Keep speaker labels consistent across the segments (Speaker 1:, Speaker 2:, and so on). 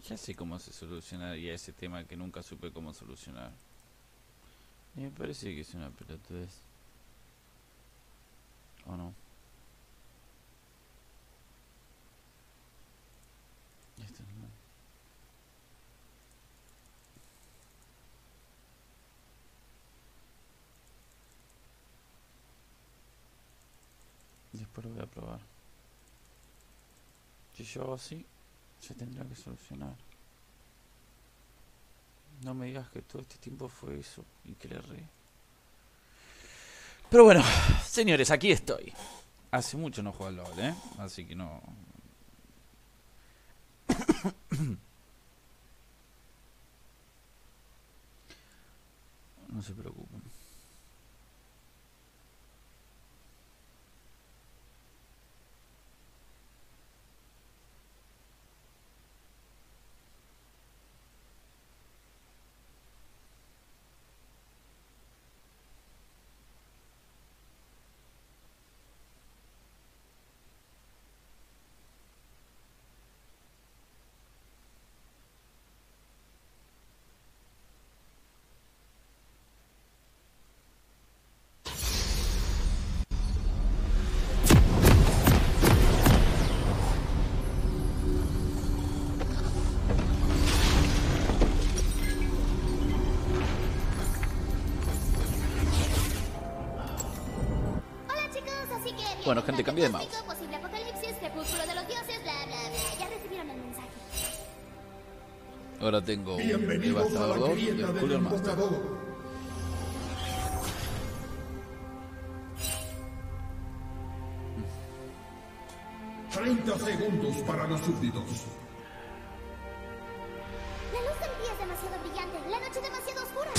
Speaker 1: Ya sé cómo se solucionaría ese tema que nunca supe cómo solucionar. Y me parece que es una pelotudez. ¿O no? Esto es mal. Después lo voy a probar. Si yo hago así, se tendrá que solucionar. No me digas que todo este tiempo fue eso y que le erré. Pero bueno, señores, aquí estoy. Hace mucho no juego al LOL, ¿eh? Así que no... No se preocupen. Bueno, gente, cambié de mouse.
Speaker 2: Posible apocalipsis, crepúsculo de los dioses, bla, bla, bla. Ya recibieron el mensaje.
Speaker 1: Ahora tengo un
Speaker 3: Bienvenidos a
Speaker 1: Devastador
Speaker 3: la
Speaker 1: 2 y
Speaker 3: grieta
Speaker 1: el
Speaker 3: del
Speaker 1: Cooler Master.
Speaker 3: invocador. ...30 segundos para los súbditos.
Speaker 2: La luz del día es demasiado brillante, la noche demasiado oscura.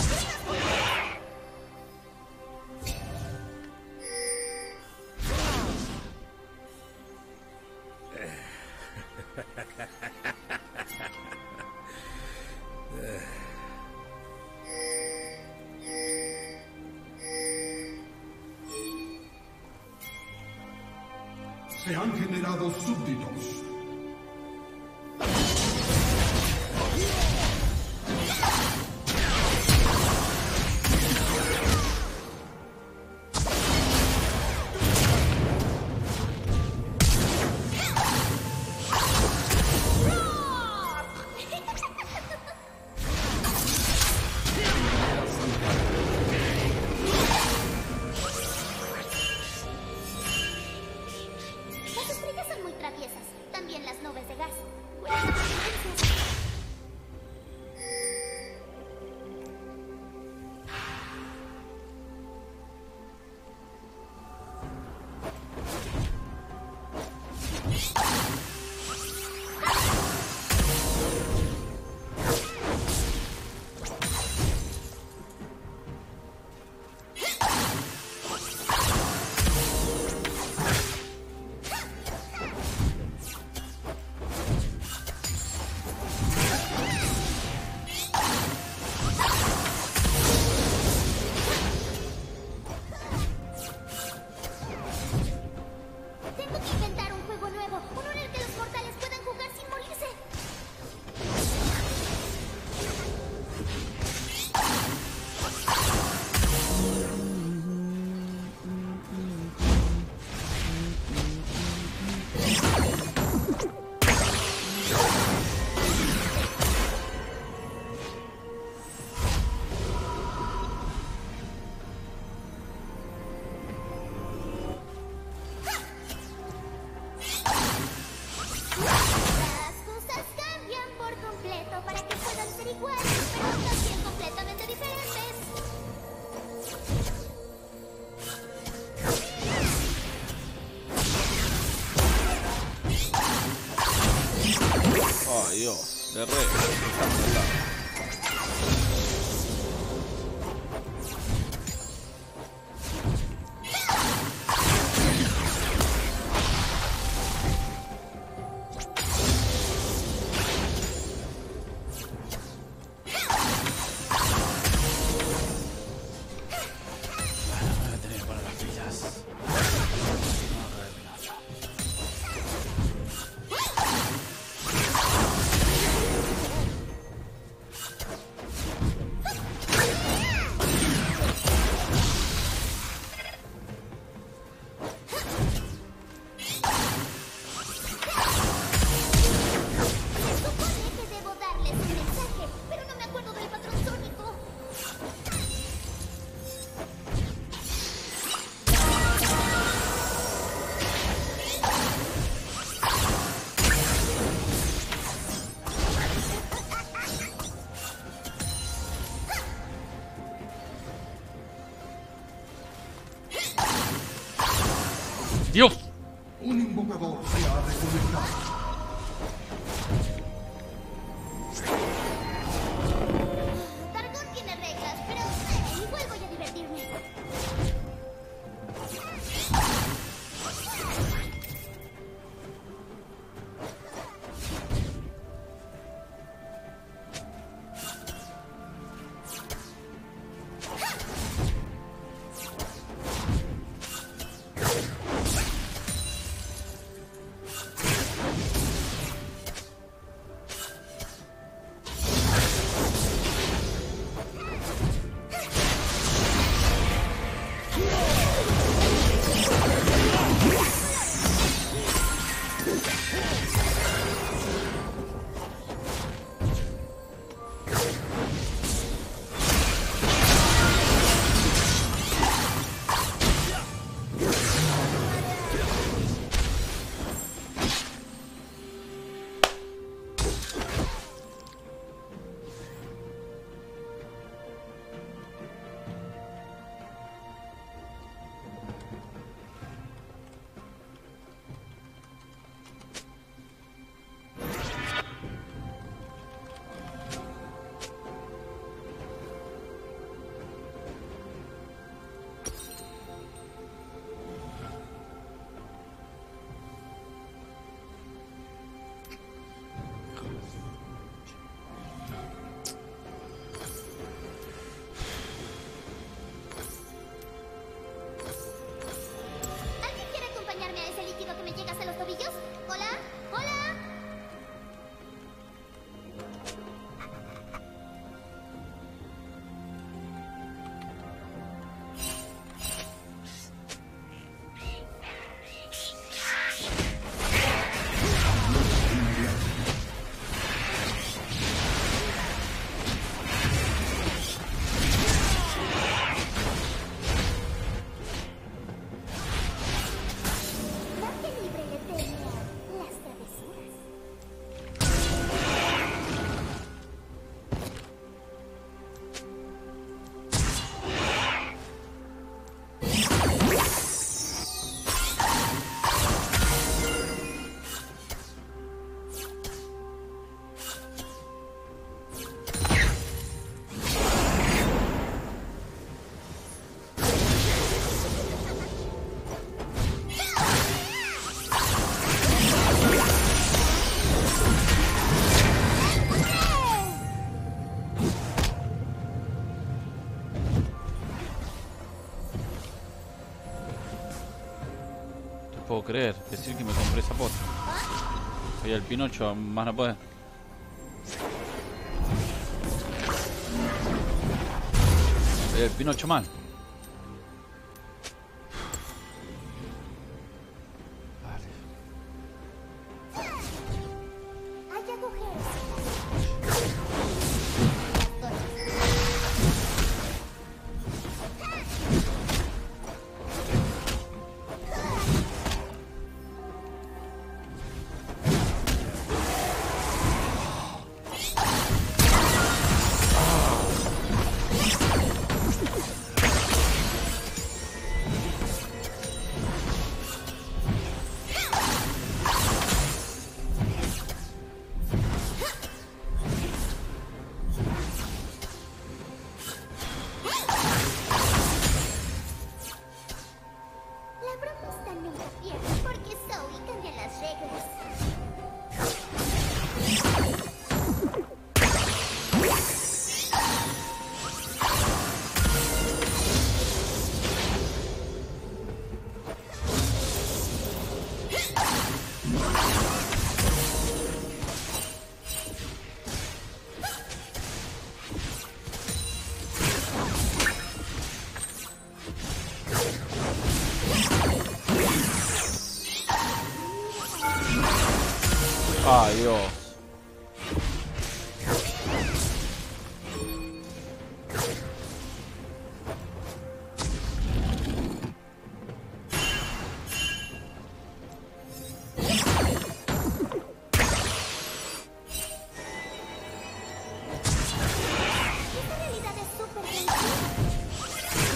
Speaker 3: Se han generado súbditos.
Speaker 2: Las estrellas son muy traviesas, también las nubes de gas. Buenas noches. Tengo que inventar un juego nuevo, uno en el que los mortales puedan jugar sin morirse. Las cosas cambian por completo para que puedan ser iguales, pero también completamente diferentes.
Speaker 1: Oh, Dios, le erré. Voy a tener que poner las pilas.
Speaker 3: se ha reconectado.
Speaker 2: Targon tiene reglas, pero igual voy a divertirme. ¿Alguien quiere acompañarme a ese líquido que me llega hasta los tobillos? ¿Hola? ¿Hola? Nadie libre le teme a las travesuras.
Speaker 1: No puedo creer, decir que me compré esa posta. Soy el Pinocho, más no puede. Soy el Pinocho mal. Vale.
Speaker 2: Hay agujeros. La bromista nunca pierde porque Zoe cambia las reglas.
Speaker 1: Ay, Dios.
Speaker 2: Esta realidad es súper sencilla.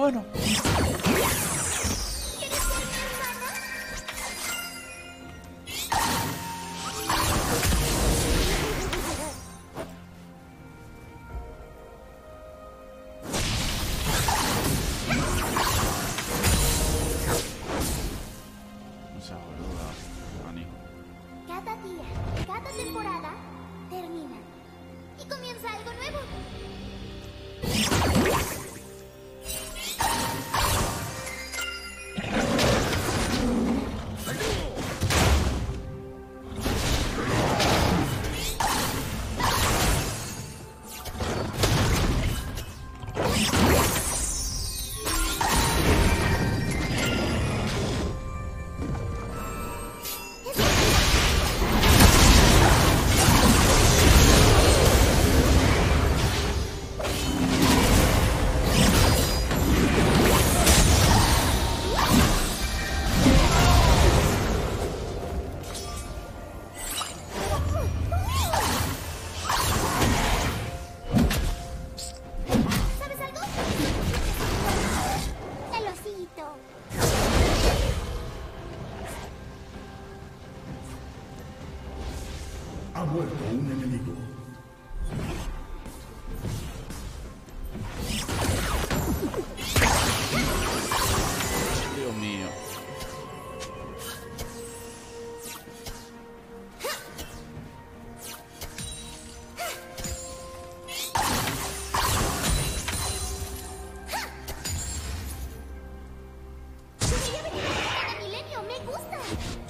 Speaker 1: hermano.
Speaker 2: ¿Quieres ser mi hermana?
Speaker 1: No seas boluda, Ani.
Speaker 2: Cada día, cada temporada termina y comienza algo nuevo. ¿Sabes algo? El osito.
Speaker 3: Ha muerto un enemigo.
Speaker 1: Dios mío.
Speaker 2: Debería venir a cada milenio, me gusta.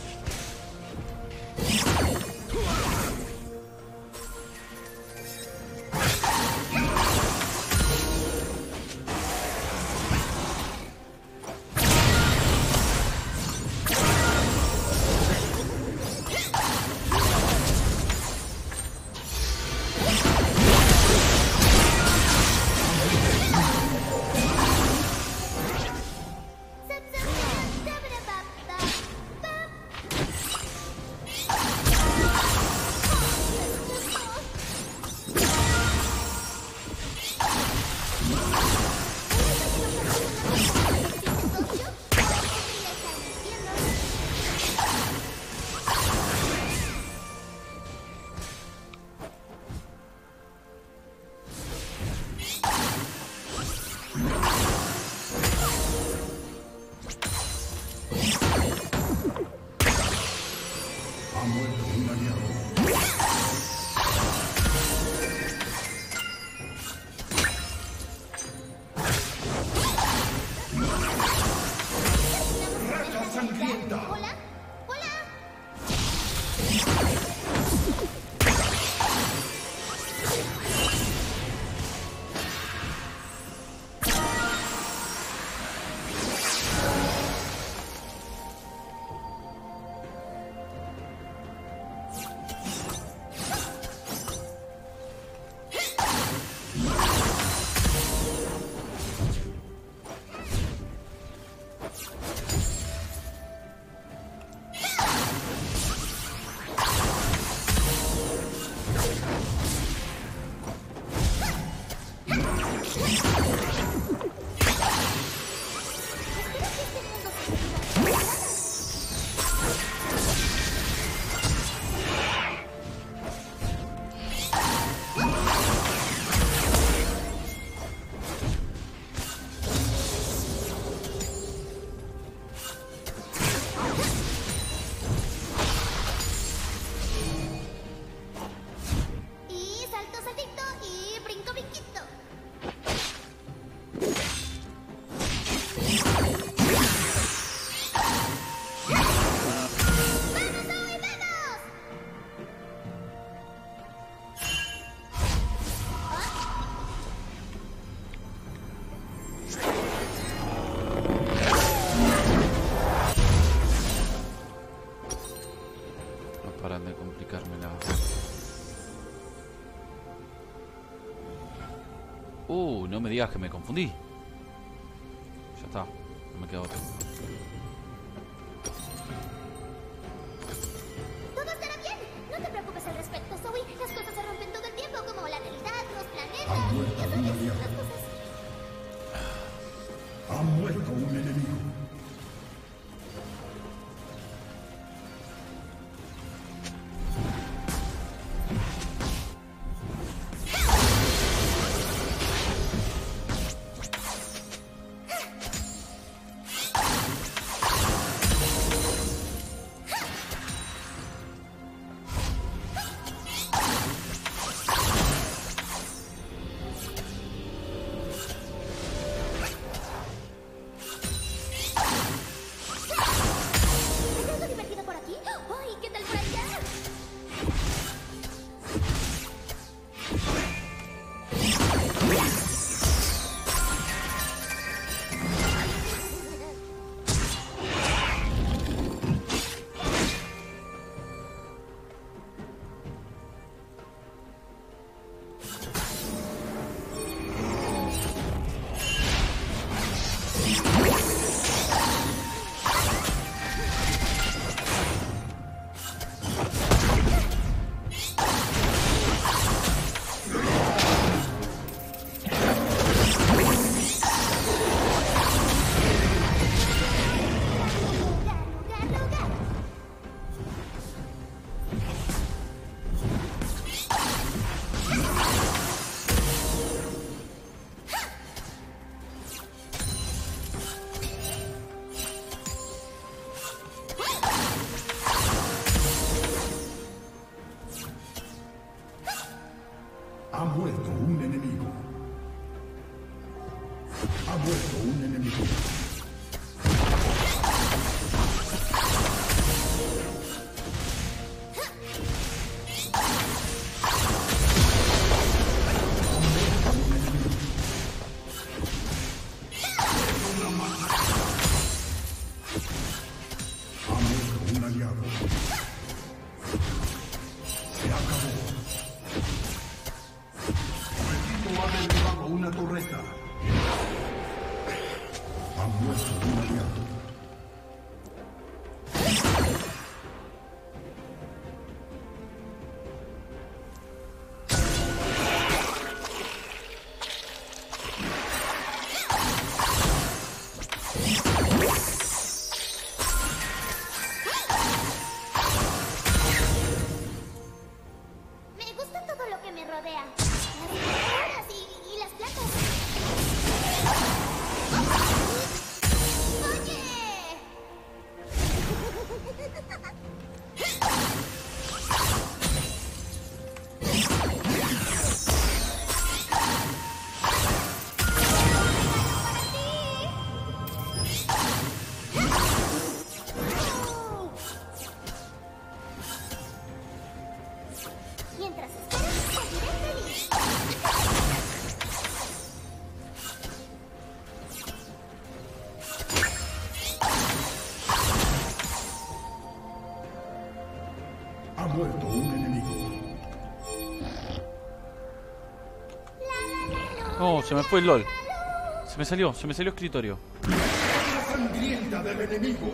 Speaker 3: Ha muerto un aliado. ¡Racha sangrienta!
Speaker 2: Hola, hola.
Speaker 1: paran de complicarme la... no me digas que me confundí. Ya está, no me queda otro.
Speaker 2: Todo estará bien. No te preocupes al respecto, Zoe. Las cosas se rompen todo el tiempo, como la realidad, los planetas. Ya sabes, las cosas.
Speaker 3: Ha Ha muerto un enemigo.
Speaker 2: ¿Es algo divertido por aquí? ¡Ay, qué tal por allá!
Speaker 3: Ha muerto un enemigo. Ha muerto un enemigo. Ha muerto un aliado. Se acabó. Ha derribado una torreta. Ha muerto un aliado.
Speaker 2: Me gusta todo lo que me rodea. Las flores y las plantas. ¡Oye! Mientras esperas, seguiré feliz.
Speaker 3: Ha muerto un enemigo.
Speaker 1: Oh, se me fue el LOL. Se me salió escritorio.
Speaker 3: La sangrienta del enemigo.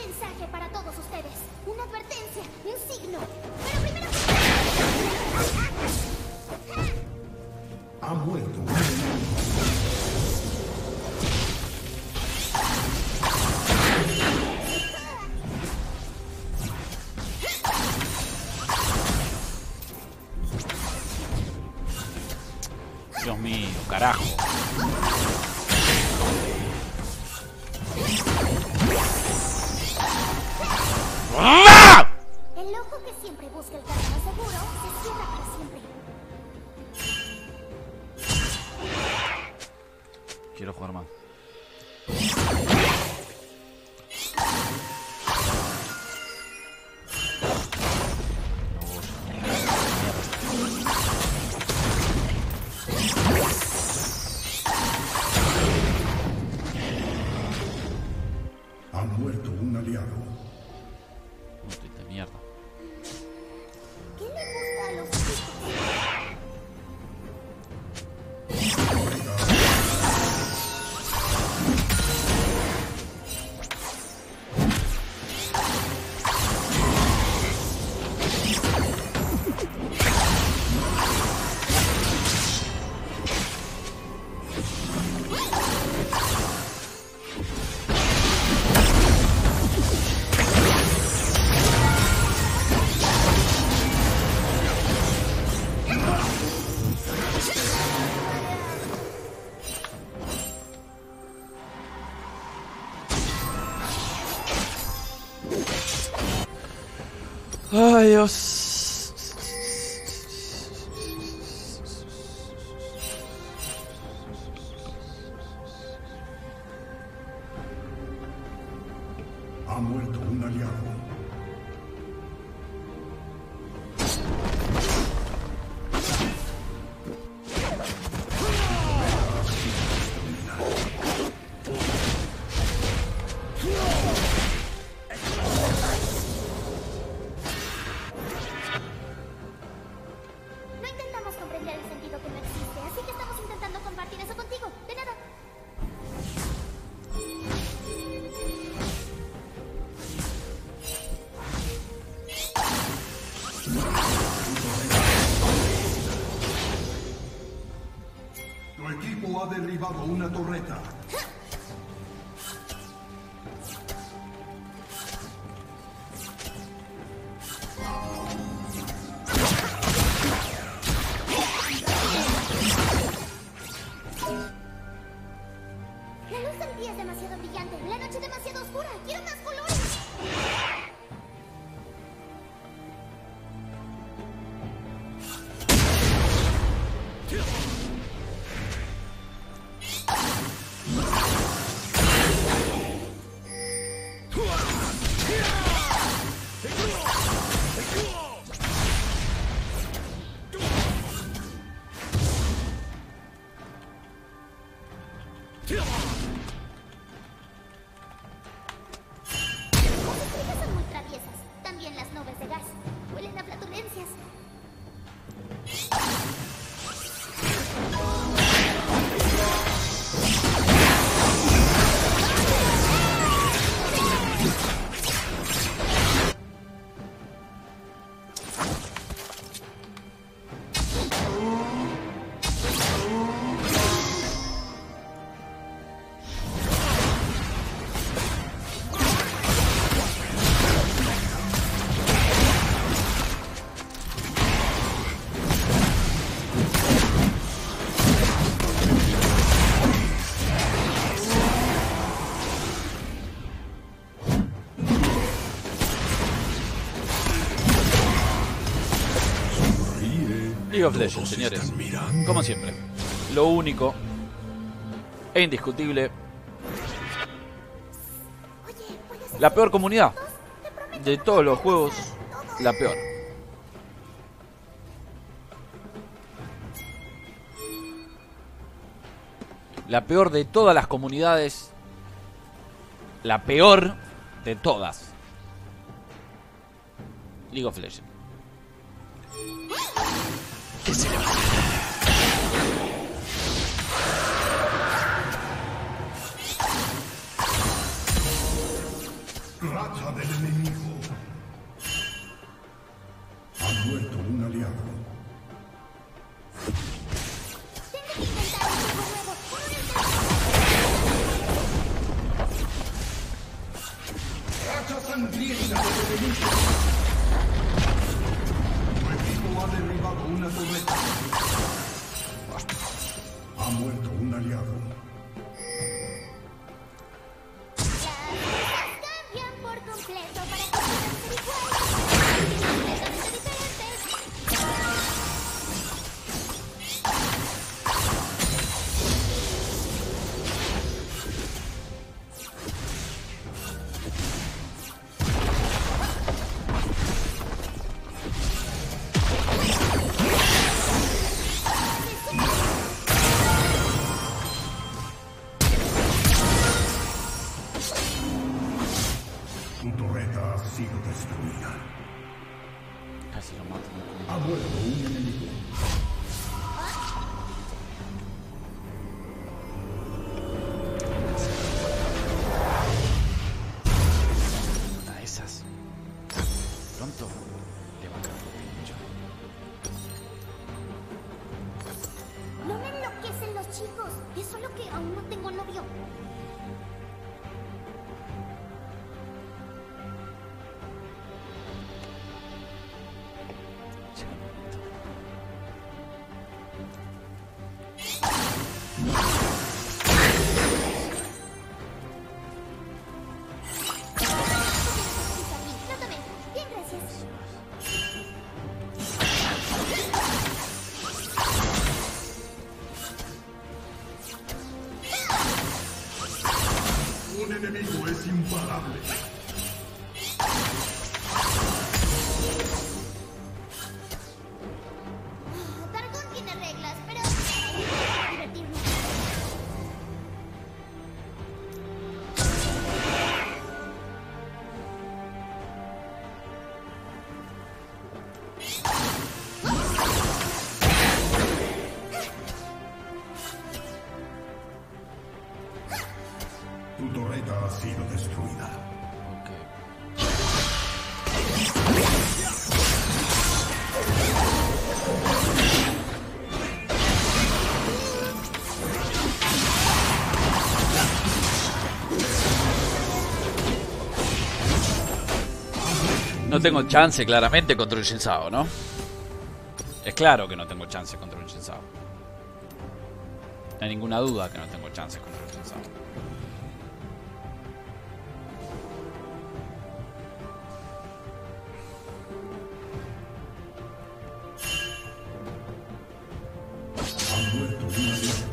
Speaker 2: mensaje para todos ustedes. Una advertencia, un signo. Pero primero...
Speaker 3: Ha muerto.
Speaker 1: Dios mío, carajo.
Speaker 2: El ojo que siempre busca el camino seguro se cierra para siempre.
Speaker 1: Quiero jugar más.
Speaker 3: Ha muerto un aliado.
Speaker 1: De mierda.
Speaker 2: ¿Qué le gusta a los chicos?
Speaker 1: Ay, Dios.
Speaker 3: Ha muerto un aliado.
Speaker 2: No intentamos comprender el sentido que no existe, así que estamos intentando compartir eso contigo. De nada.
Speaker 3: Tu equipo ha derribado una torreta.
Speaker 2: La luz del día es demasiado brillante, la noche demasiado oscura. ¡Quiero más colores! Las estrellas son muy traviesas. También las nubes de gas. Huelen a flatulencias.
Speaker 1: League of Legends, señores. Como siempre. Lo único e indiscutible.
Speaker 2: Oye, ¿puedes
Speaker 1: La peor comunidad
Speaker 2: Te prometo
Speaker 1: de todos los juegos. La peor. La peor de todas las comunidades. La peor de todas. League of Legends. ¿Qué se le va a hacer?
Speaker 3: Racha del enemigo. Ha muerto un aliado.
Speaker 2: Tengo que inventar un juego nuevo.
Speaker 3: Racha sangrienta del enemigo. Tu equipo ha derribado una torreta. Ha muerto un aliado.
Speaker 2: Las cosas cambian por completo para que puedan ser iguales, completamente diferentes.
Speaker 3: Tu torreta ha sido destruida.
Speaker 1: Casi lo mato.
Speaker 3: Ha muerto un enemigo.
Speaker 1: Una de esas. Pronto le va a caer el pincho.
Speaker 2: No me enloquecen los chicos. Es solo que aún no tengo novio.
Speaker 1: Llega el momento.
Speaker 2: Lo tomé. Bien, gracias.
Speaker 3: Un enemigo es imparable.
Speaker 2: Dargon tiene reglas, pero divertirme.
Speaker 3: Tu torreta ha sido destruida.
Speaker 1: Ok. No tengo chance claramente contra un Shinsao, ¿no? Es claro que no tengo chance contra un Shinsao. No hay ninguna duda que no tengo chance contra un Shinsao.
Speaker 3: Ha muerto un aliado.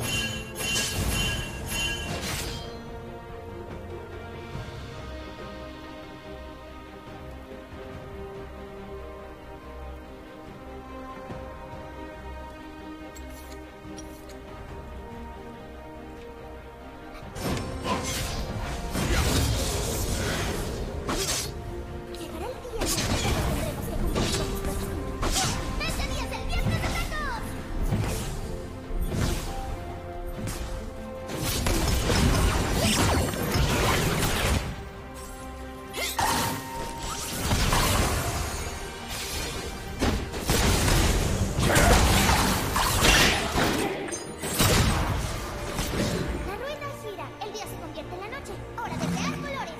Speaker 2: Llegará el día en el que tendremos que cumplir con nuestros destinos. ¡Este día es el viernes de tacos! La rueda gira, el día se convierte en la noche. Hora de crear colores.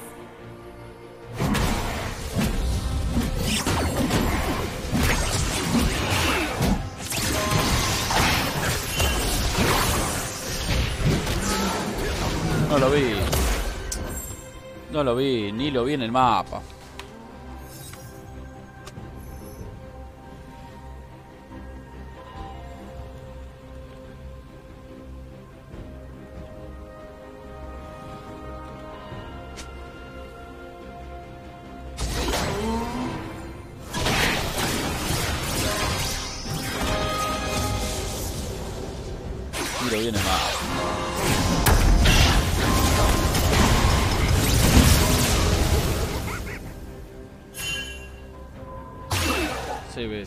Speaker 1: No lo vi. No lo vi, ni lo vi en el mapa. Ni lo vi en el mapa. Sí, ves.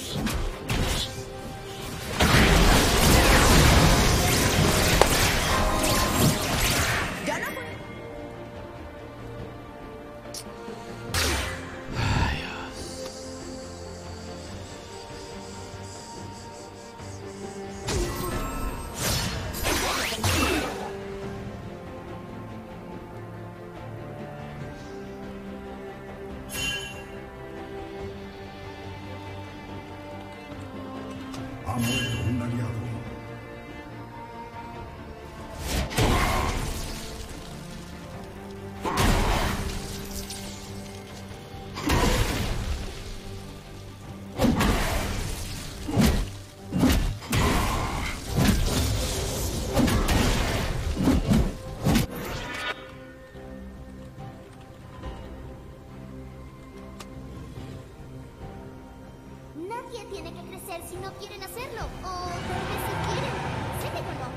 Speaker 3: Ha muerto un aliado.
Speaker 2: Nadie tiene que crecer si no quieren hacerlo. O tal vez si quieren. ¿Sí me coló?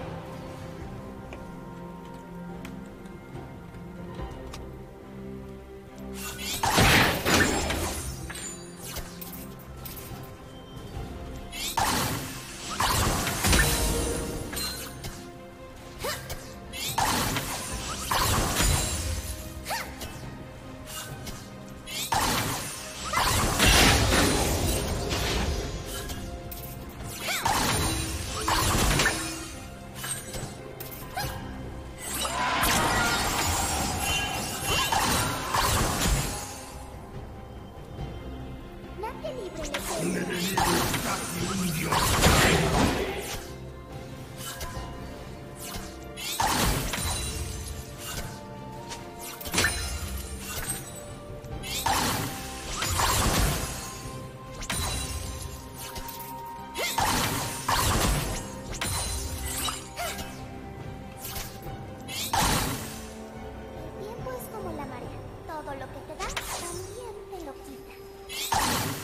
Speaker 2: Nadie libre de ser.
Speaker 3: Un enemigo es casi un dios.
Speaker 2: El tiempo es como la marea. Todo lo que te da, también te lo quita.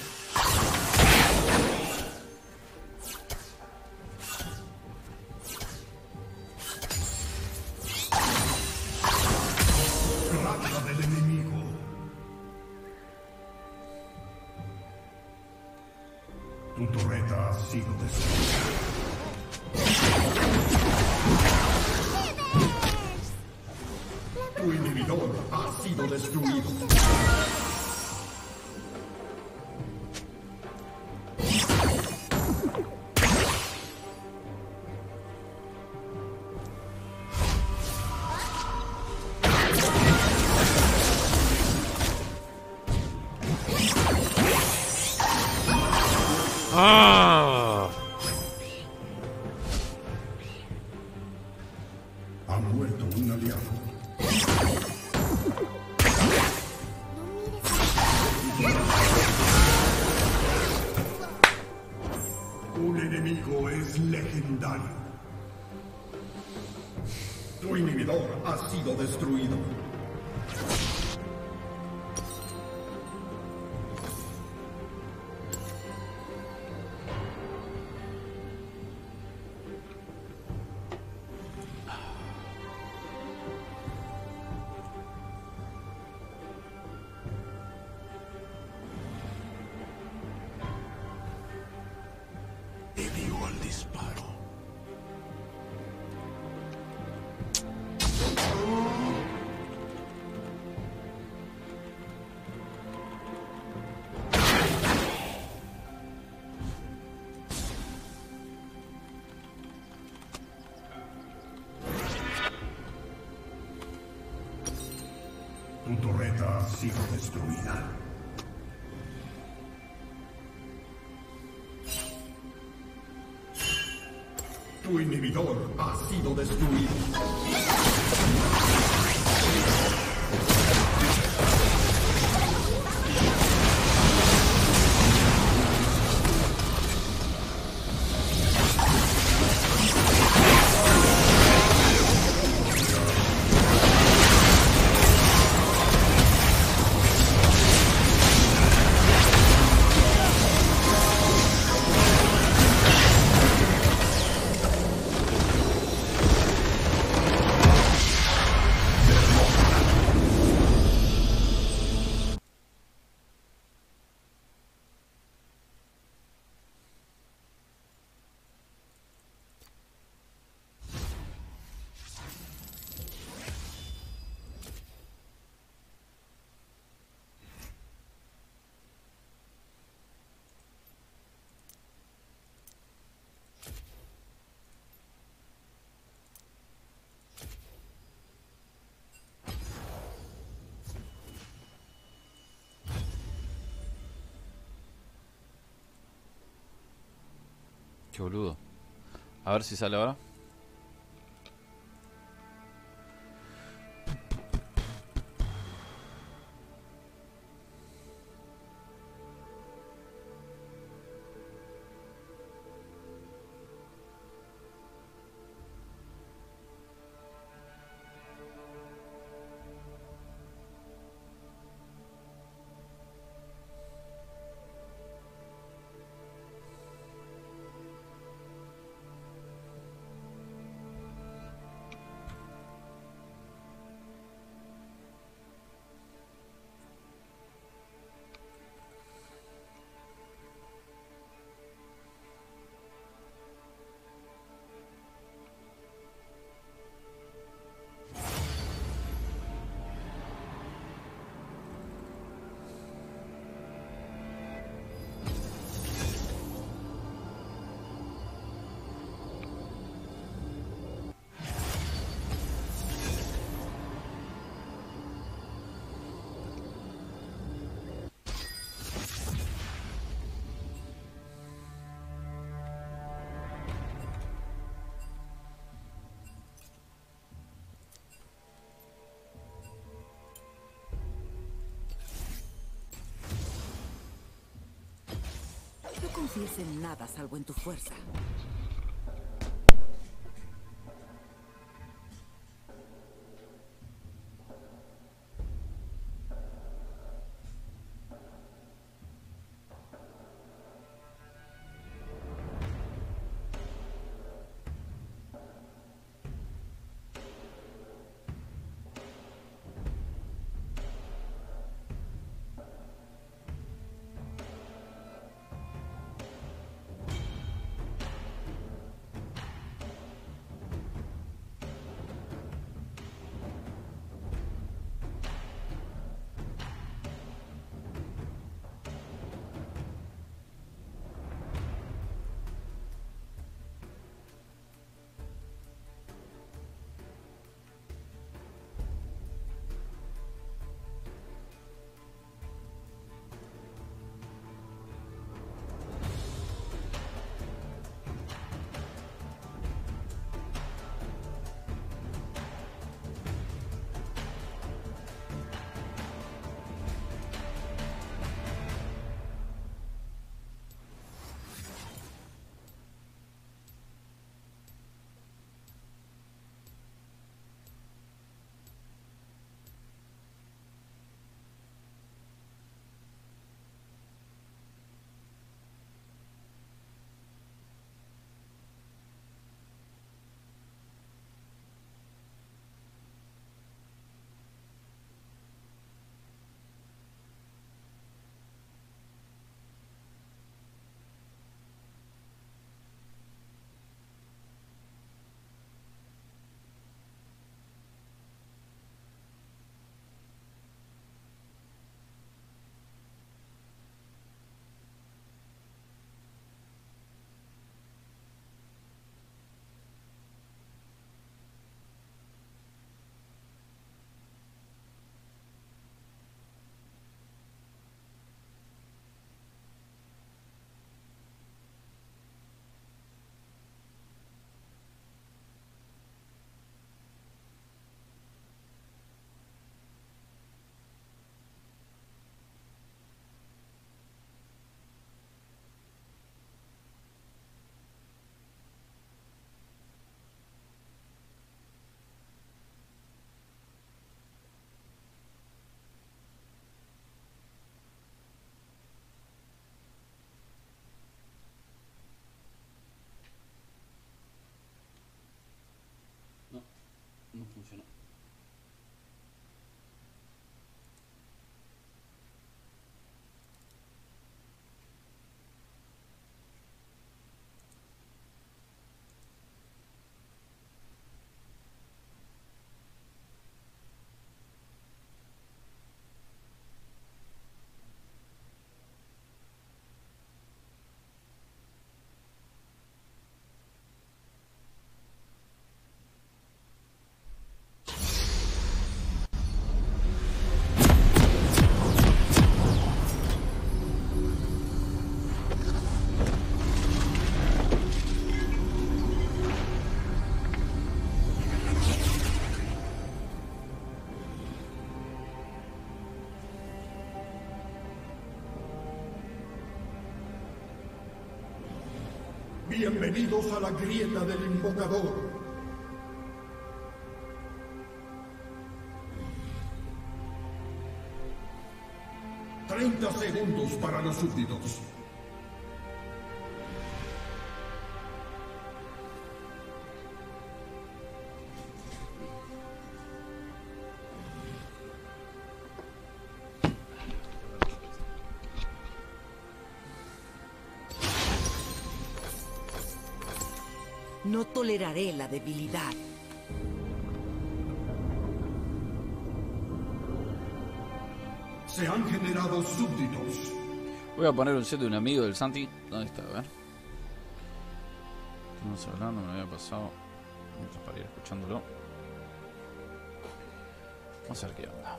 Speaker 3: Racha del enemigo. Tu torreta ha sido destruida. Tu inhibidor ha sido destruido.
Speaker 1: ¡Ah!
Speaker 3: Ha muerto un aliado. Un enemigo es legendario. Tu inhibidor ha sido destruido. Debió al disparo. Tu torreta ha sido destruida. Tu inhibidor ha sido destruido.
Speaker 1: Qué boludo. A ver si sale ahora.
Speaker 4: No confíes en nada salvo en tu fuerza.
Speaker 1: No funcionó.
Speaker 3: Bienvenidos a la grieta del invocador. $30 para los súbditos.
Speaker 4: No toleraré la debilidad.
Speaker 3: Se han generado súbditos.
Speaker 1: Voy a poner un set de un amigo del Santi. ¿Dónde está? A ver. Estamos hablando, me lo había pasado. Mientras para ir escuchándolo. Vamos a ver qué onda.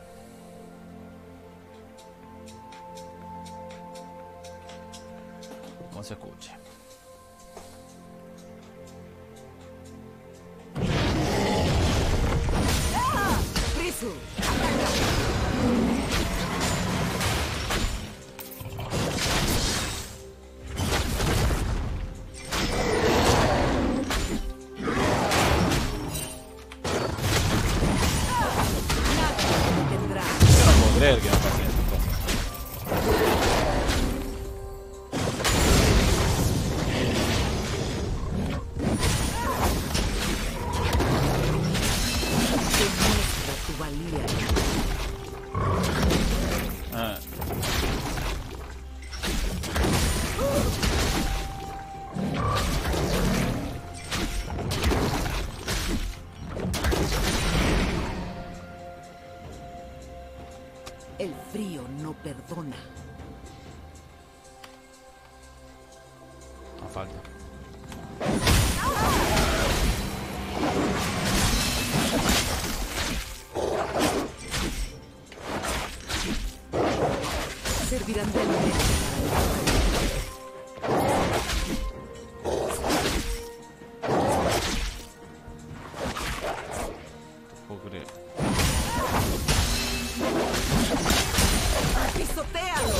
Speaker 1: Cómo se escuche.
Speaker 4: ¡Rizu! Tendrá.
Speaker 1: Yo no puedo creer que no pase esto.
Speaker 4: Demuestra tu valía.
Speaker 1: Ah.
Speaker 4: El frío no perdona.
Speaker 1: No falta.
Speaker 4: Servirán de alimento.
Speaker 1: No puedo creer.
Speaker 4: ¡Pisotéalo!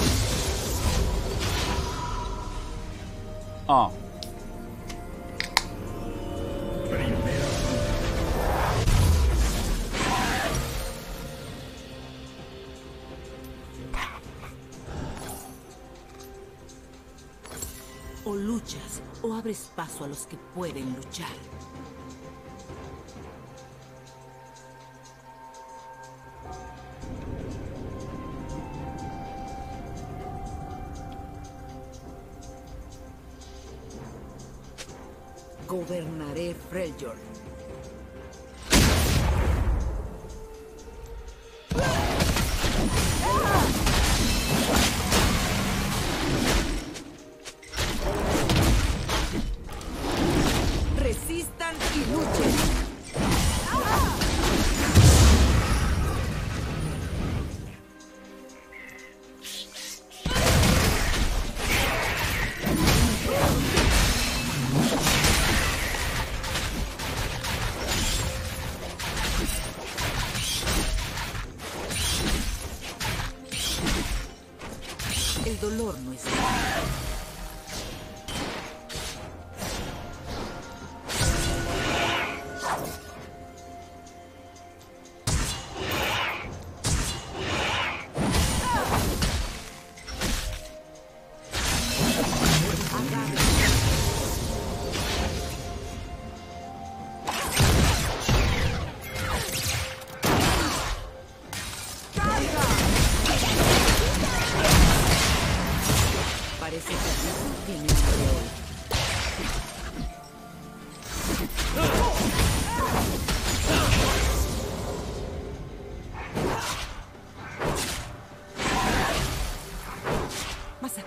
Speaker 1: Ah.
Speaker 3: Primera
Speaker 4: O luchas o abres paso a los que pueden luchar. Gobernaré Freljord. Resistan y luchen. El dolor no es malo. Parece que Rizu tiene hambre hoy. Masa.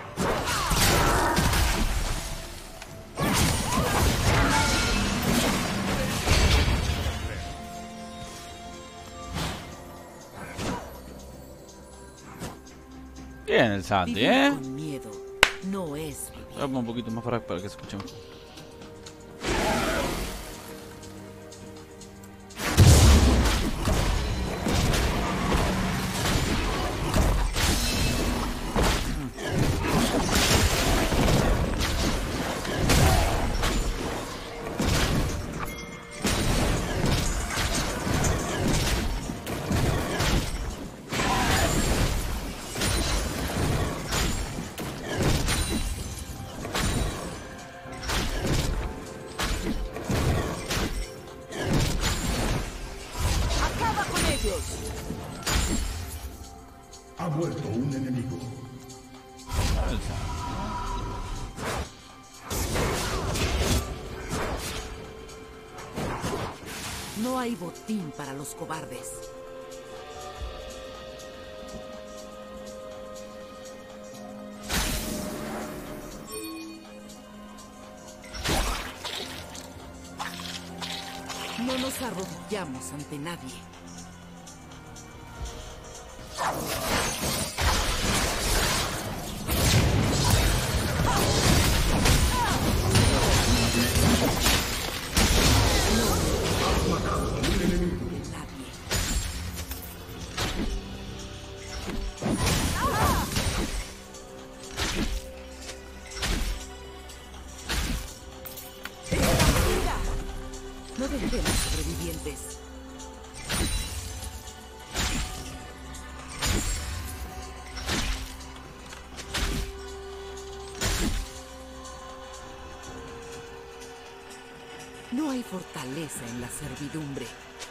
Speaker 1: Bien el Santi,
Speaker 4: Vivir con miedo no es vivir.
Speaker 1: Voy a poner un poquito más para que se escuche mejor.
Speaker 3: un enemigo.
Speaker 4: No hay botín para los cobardes. No nos arrodillamos ante nadie. No dejemos sobrevivientes. No hay fortaleza en la servidumbre.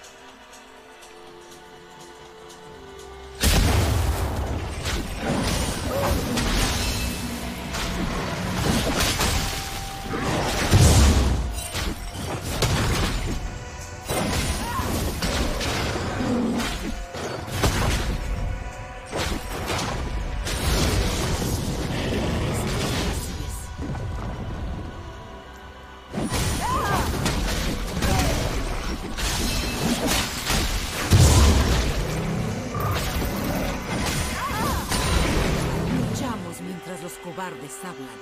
Speaker 4: Los cobardes hablan.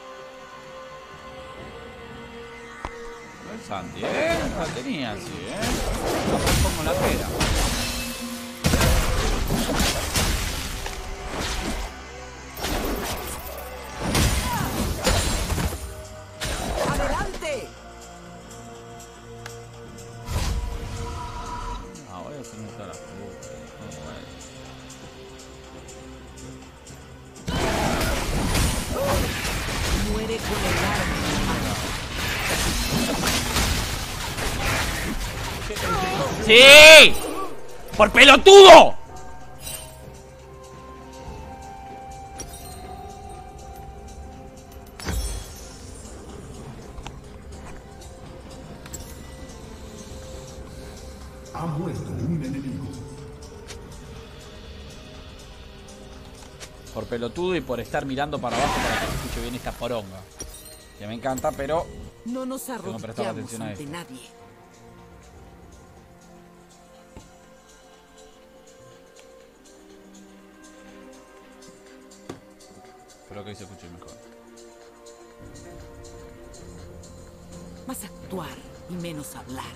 Speaker 1: No es Santi, la tenía así, No pongo la pera.
Speaker 4: ¡Adelante!
Speaker 1: Ah, voy a hacer un cara.
Speaker 4: Muere con el arma en la mano.
Speaker 1: ¡Sí! ¡Por pelotudo!
Speaker 3: Ha muerto un enemigo.
Speaker 1: Por pelotudo y por estar mirando para abajo para que se escuche bien esta poronga. Que me encanta, pero
Speaker 4: No nos
Speaker 1: tengo que prestar
Speaker 4: arrodillamos
Speaker 1: atención a
Speaker 4: ante
Speaker 1: esto.
Speaker 4: nadie.
Speaker 1: Espero que ahí se escuche mejor.
Speaker 4: Más actuar y menos hablar.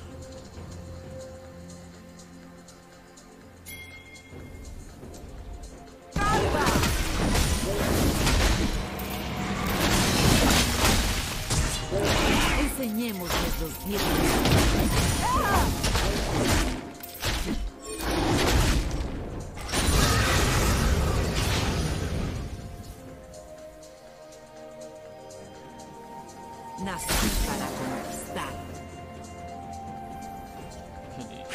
Speaker 4: Enseñémosles los dientes. Nací para conquistar.
Speaker 1: Qué lindo.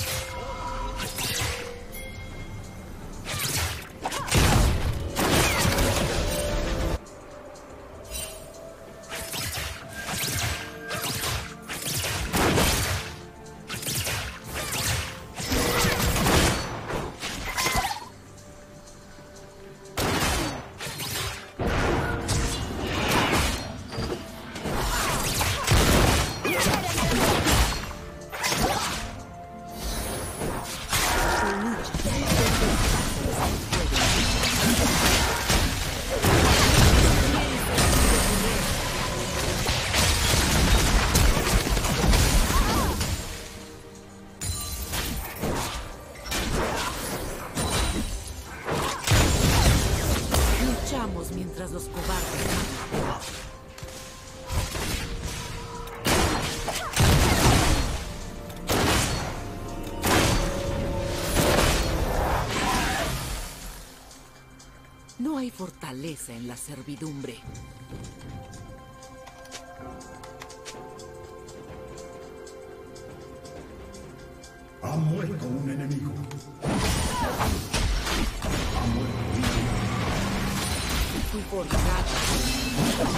Speaker 4: Luchamos mientras los cobardes hablan. No hay fortaleza en la servidumbre.
Speaker 3: Ha muerto un enemigo. Ha muerto un enemigo.
Speaker 4: Fui forjada.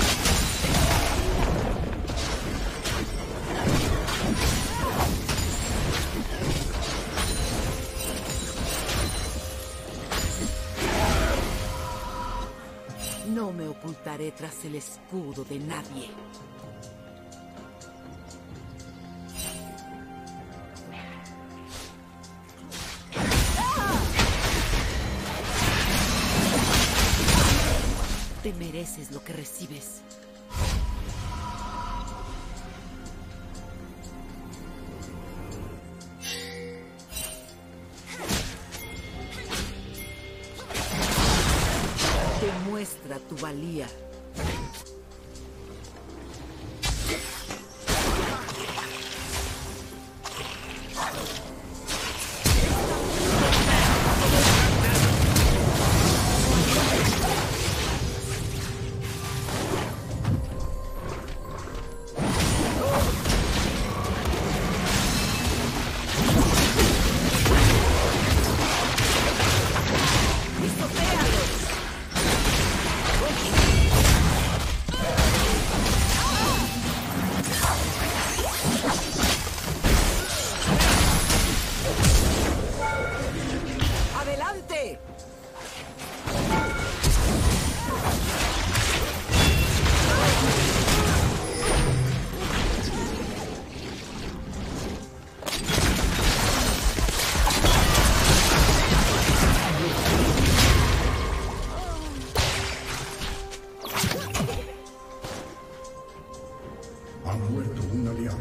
Speaker 4: No me ocultaré tras el escudo de nadie. Te mereces lo que recibes. Demuestra tu valía. ¡Adelante!
Speaker 3: Ha muerto un aliado.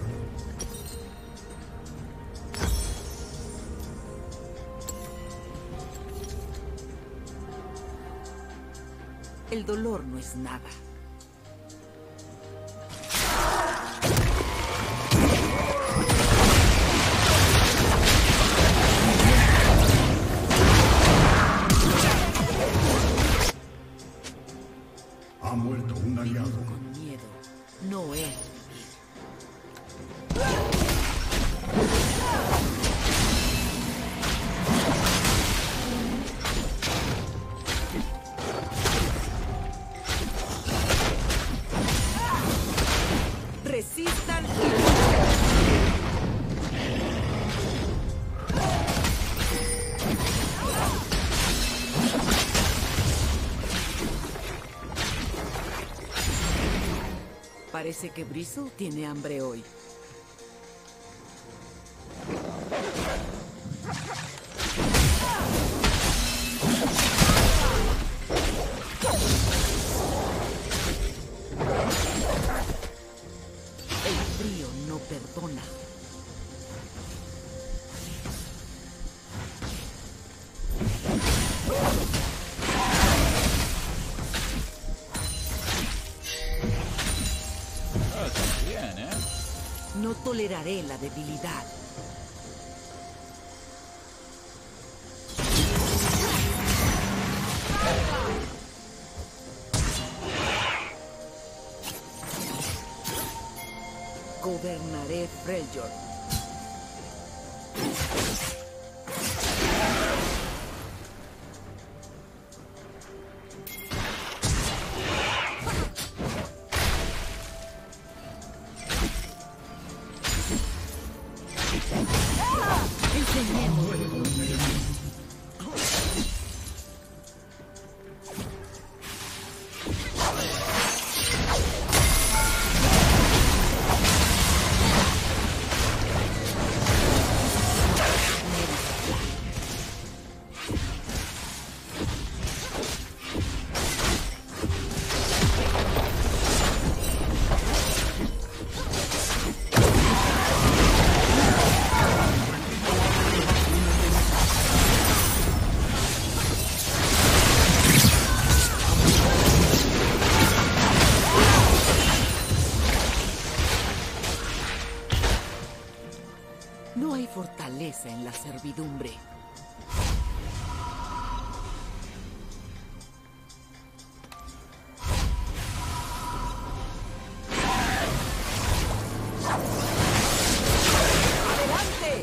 Speaker 4: El dolor no es nada.
Speaker 3: Ha muerto un aliado.
Speaker 4: Con miedo no es vivir. Resistan y... Parece que Bristle tiene hambre hoy. El frío no perdona.
Speaker 1: Ah, está bien, ¿eh?
Speaker 4: No toleraré la debilidad. Gobernaré Freljord. No hay fortaleza en la servidumbre. ¡Adelante!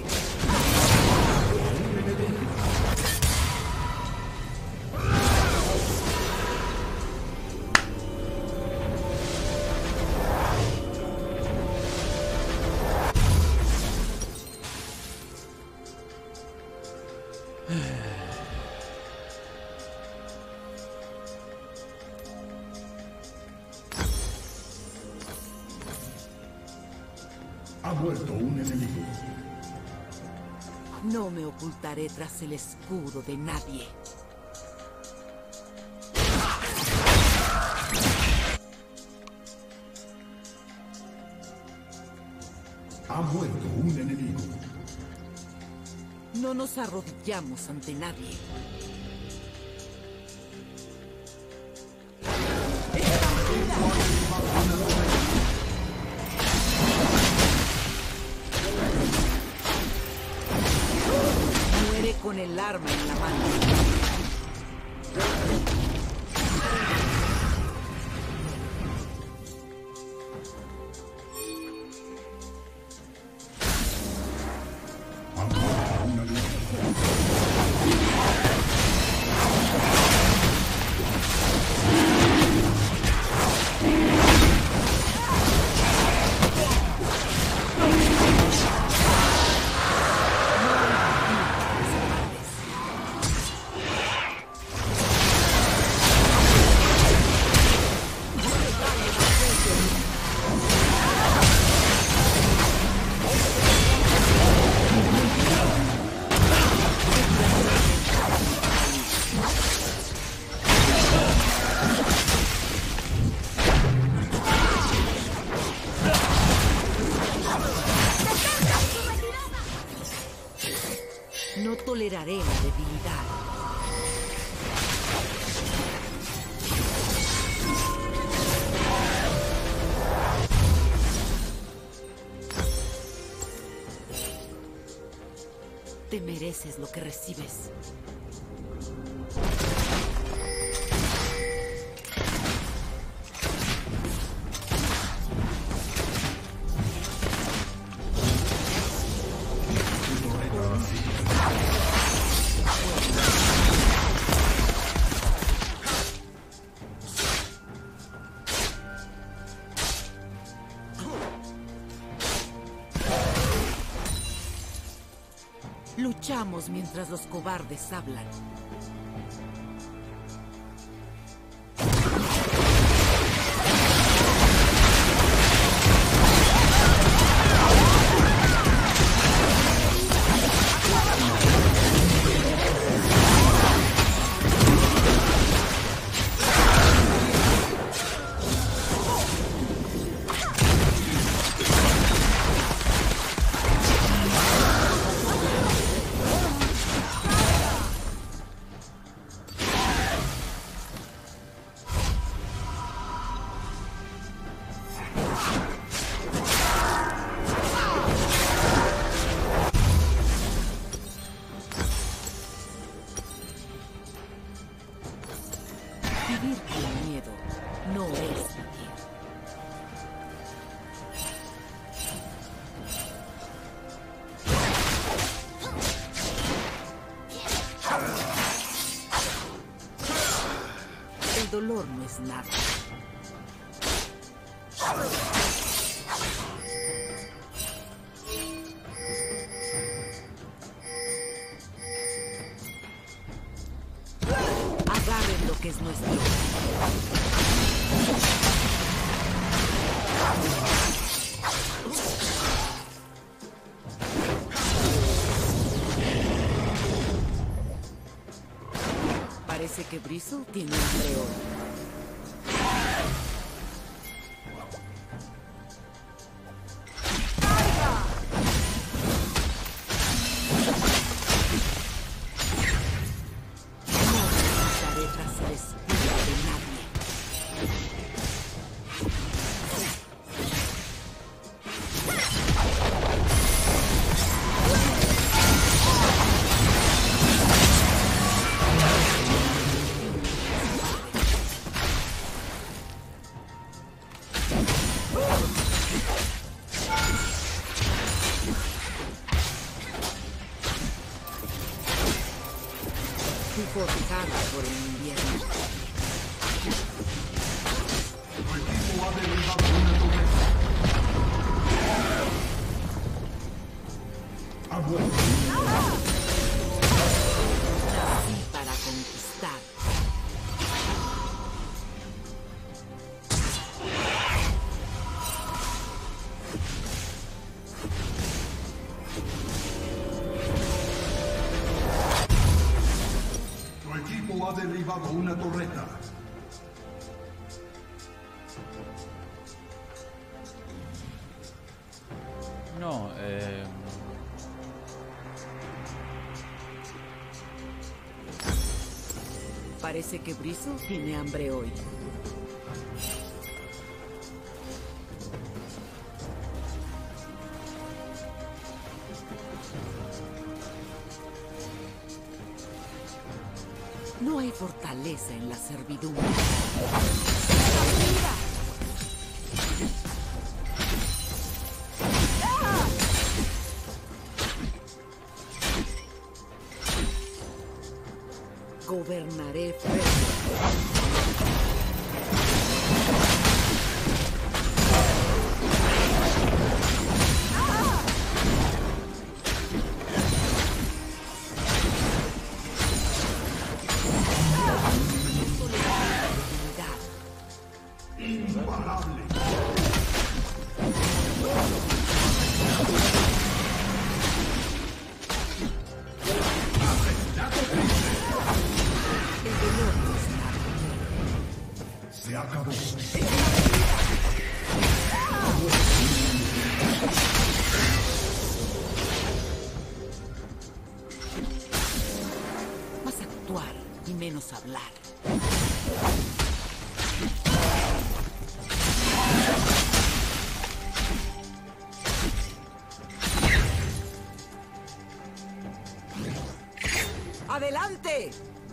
Speaker 3: Ha muerto un enemigo.
Speaker 4: No me ocultaré tras el escudo de nadie.
Speaker 3: Ha muerto un enemigo.
Speaker 4: No nos arrodillamos ante nadie. Muere con el arma en la mano. No toleraré la debilidad. Te mereces lo que recibes. Luchamos mientras los cobardes hablan. Vivir con miedo no es vivir. El dolor no es nada. Agarren lo que es nuestro. Parece que Bristle tiene hambre hoy. Forjada por el invierno.
Speaker 3: Tu equipo ha derribado una torreta. Ha muerto.
Speaker 4: Nací para conquistar.
Speaker 3: derribado una torreta.
Speaker 1: No,
Speaker 4: Parece que Brizo tiene hambre hoy. No hay fortaleza en la servidumbre. Gobernaré
Speaker 3: Se acabó.
Speaker 4: más actuar y menos hablar. ¡Adelante!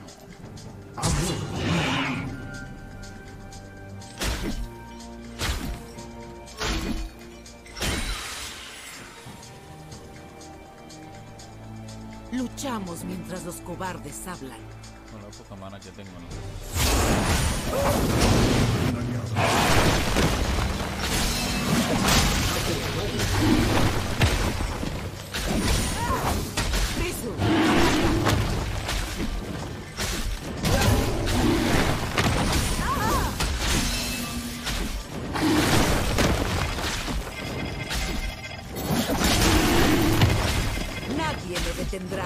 Speaker 4: Luchamos mientras los cobardes hablan.
Speaker 1: bueno, la poca mana que tengo, no.
Speaker 4: ¡Brizo! Nadie me detendrá.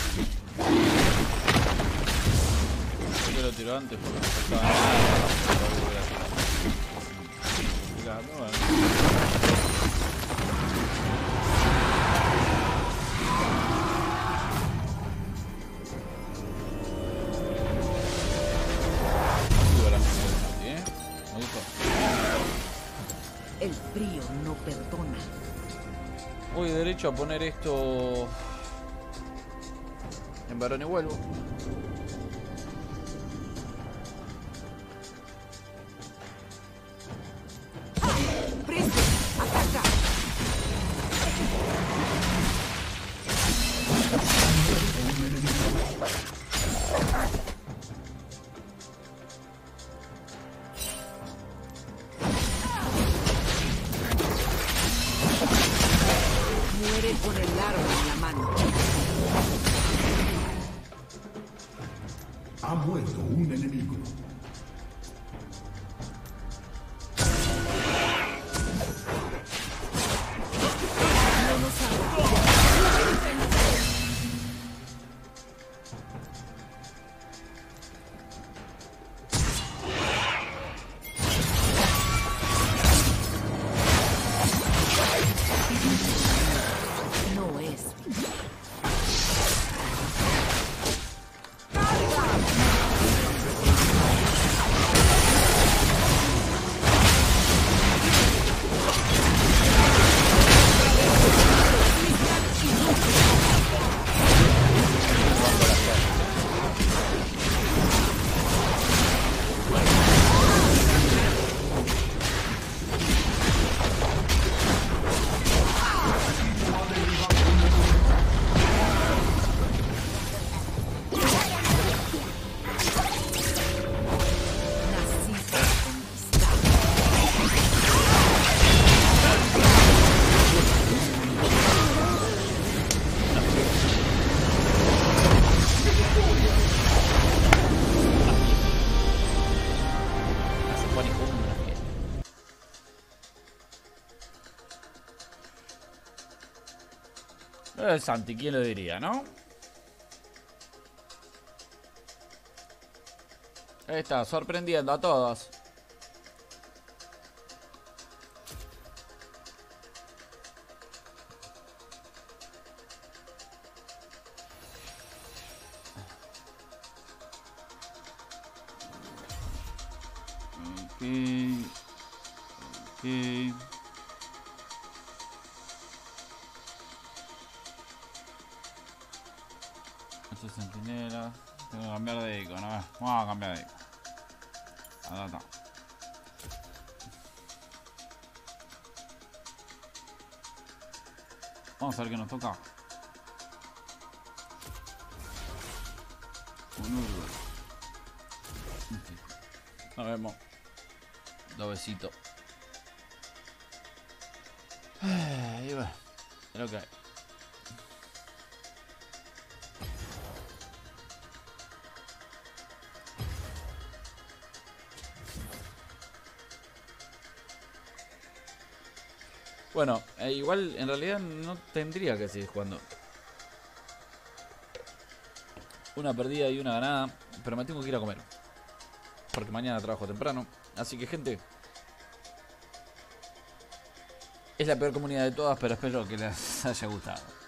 Speaker 1: Yo lo tiro antes porque no faltaba nada. Tirando, bueno. Muy buena Mati, ¿eh? Me gustó.
Speaker 4: El frío no perdona.
Speaker 1: Voy derecho a poner esto en varón y vuelvo.
Speaker 4: ¡Brizo! ¡Ataca! Muere con el arma en la mano.
Speaker 3: Ha muerto un enemigo.
Speaker 4: No nos haga. No es. Nací para conquistar.
Speaker 1: Se pone como una fiesta. Santi, ¿quién lo diría, no? Está sorprendiendo a todos. Ok. Eso centinela. Tengo que cambiar de icono. A ver, vamos a cambiar de icono. Adapta. Vamos a ver qué nos toca. Nos vemos. Dos besitos. Y bueno, es lo que hay. Bueno, igual en realidad no tendría que seguir jugando. Una perdida y una ganada, pero me tengo que ir a comer. Porque mañana trabajo temprano. Así que gente, es la peor comunidad de todas, pero espero que les haya gustado.